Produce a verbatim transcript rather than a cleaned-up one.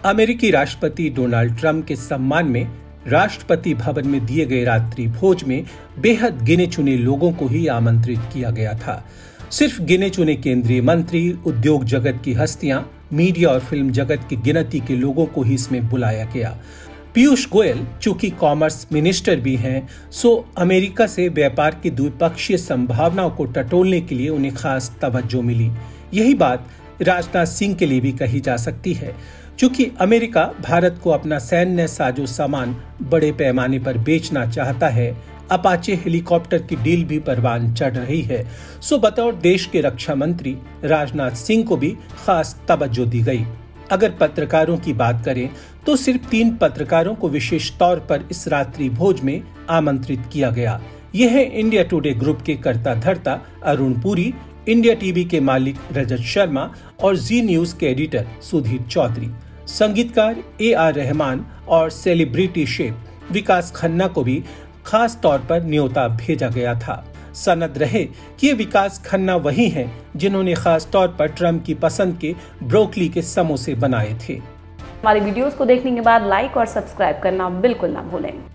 अमेरिकी राष्ट्रपति Donald Trump के सम्मान में राष्ट्रपति भवन में दिए गए रात्रि भोज में बेहद गिने चुने लोगों को ही आमंत्रित किया गया था। सिर्फ गिने चुने केंद्रीय मंत्री, उद्योग जगत की हस्तियां, मीडिया और फिल्म जगत की गिनती के लोगों को ही इसमें बुलाया गया। पीयूष गोयल चूंकि कॉमर्स मिनिस्टर भी हैं, सो अमेरिका से व्यापार की द्विपक्षीय संभावनाओं को टटोलने के लिए उन्हें खास तवज्जो मिली। यही बात राजनाथ सिंह के लिए भी कही जा सकती है। चूंकि अमेरिका भारत को अपना सैन्य साजो सामान बड़े पैमाने पर बेचना चाहता है, अपाचे हेलीकॉप्टर की डील भी परवान चढ़ रही है, सो बतौर देश के रक्षा मंत्री राजनाथ सिंह को भी खास तवज्जो दी गई। अगर पत्रकारों की बात करें तो सिर्फ तीन पत्रकारों को विशेष तौर पर इस रात्रि भोज में आमंत्रित किया गया। यह है इंडिया टुडे ग्रुप के कर्ता धर्ता अरुण पुरी, इंडिया टीवी के मालिक रजत शर्मा और जी न्यूज के एडिटर सुधीर चौधरी। संगीतकार ए आर रहमान और सेलिब्रिटी शेफ विकास खन्ना को भी खास तौर पर न्योता भेजा गया था। सनद रहे कि ये विकास खन्ना वही हैं जिन्होंने खास तौर पर ट्रंप की पसंद के ब्रोकली के समोसे बनाए थे। हमारी वीडियोस को देखने के बाद लाइक और सब्सक्राइब करना बिल्कुल ना भूलें।